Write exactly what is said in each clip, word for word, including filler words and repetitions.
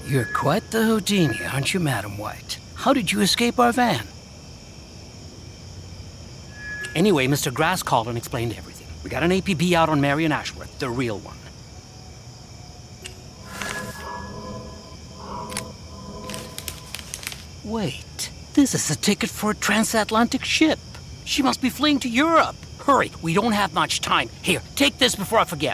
You're quite the Houdini, aren't you, Madam White? How did you escape our van? Anyway, Mister Grass called and explained everything. We got an A P B out on Marion Ashworth, the real one. Wait, this is a ticket for a transatlantic ship. She must be fleeing to Europe. Hurry, we don't have much time. Here, take this before I forget.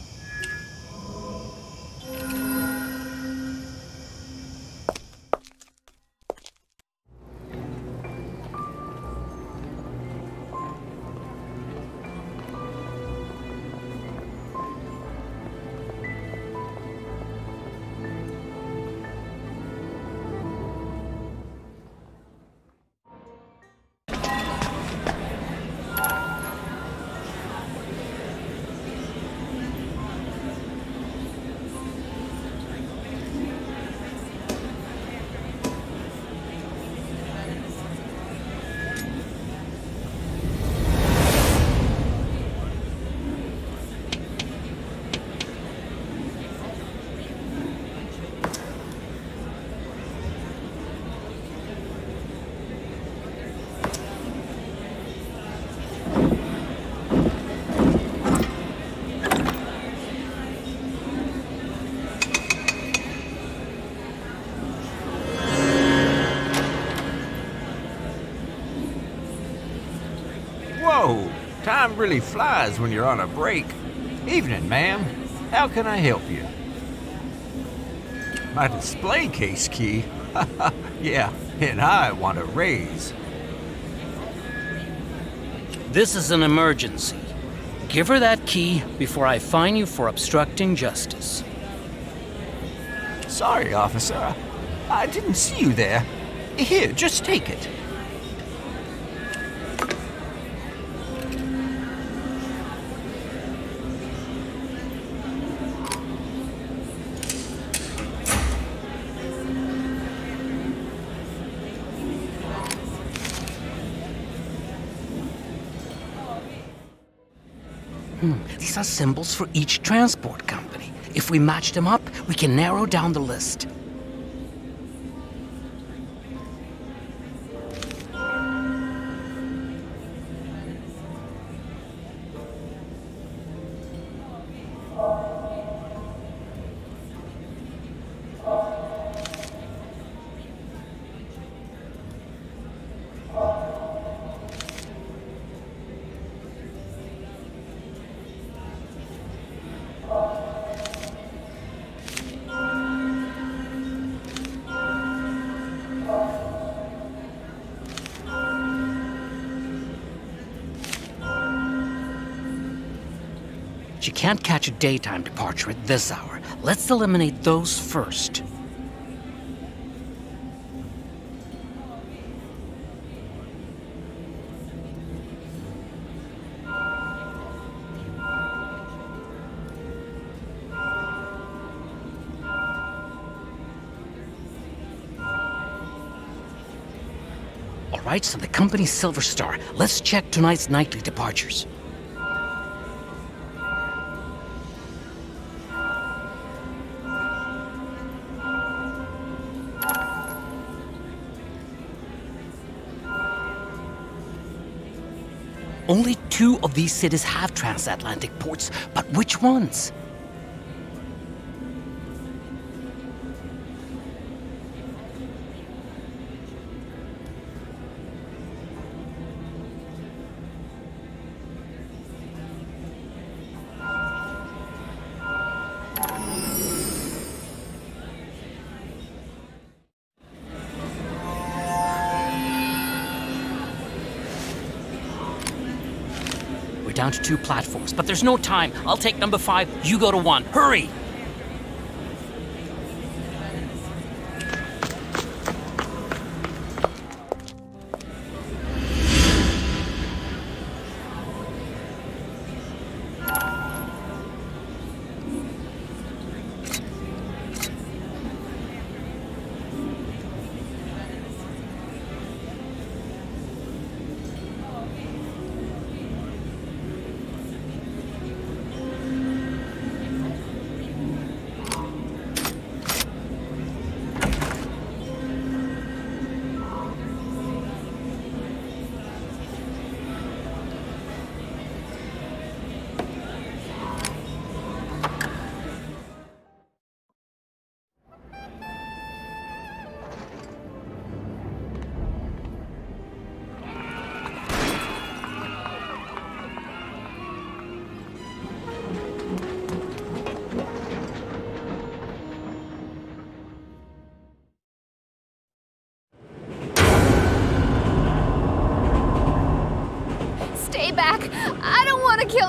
Whoa! Time really flies when you're on a break. Evening, ma'am. How can I help you? My display case key? Yeah, and I want a raise. This is an emergency. Give her that key before I fine you for obstructing justice. Sorry, officer. I didn't see you there. Here, just take it. Hmm. These are symbols for each transport company. If we match them up, we can narrow down the list. She can't catch a daytime departure at this hour. Let's eliminate those first. All right, so the company's Silver Star. Let's check tonight's nightly departures. Only two of these cities have transatlantic ports, but which ones? Down to two platforms, but there's no time. I'll take number five, you go to one. Hurry!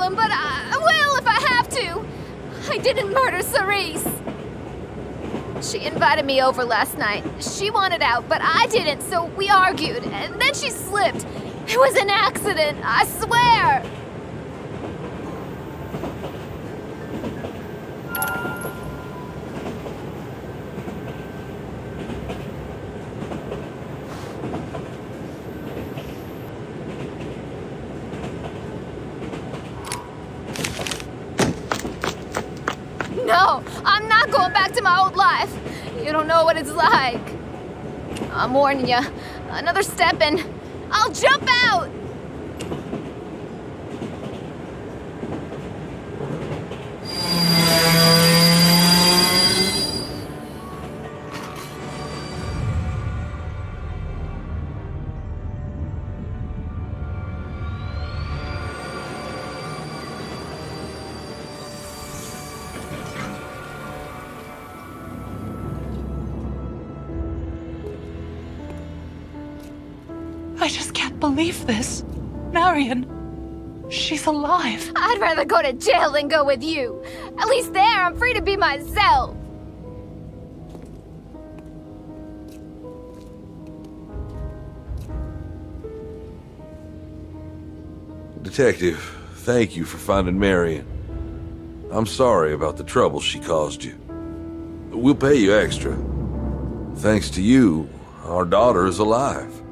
him, but I will if I have to. I didn't murder Cerise. She invited me over last night. She wanted out, but I didn't, so we argued, and then she slipped. It was an accident, I swear! No, I'm not going back to my old life. You don't know what it's like. I'm warning you. Another step and I'll jump out! I just can't believe this. Marion, she's alive. I'd rather go to jail than go with you. At least there, I'm free to be myself. Detective, thank you for finding Marion. I'm sorry about the trouble she caused you. We'll pay you extra. Thanks to you, our daughter is alive.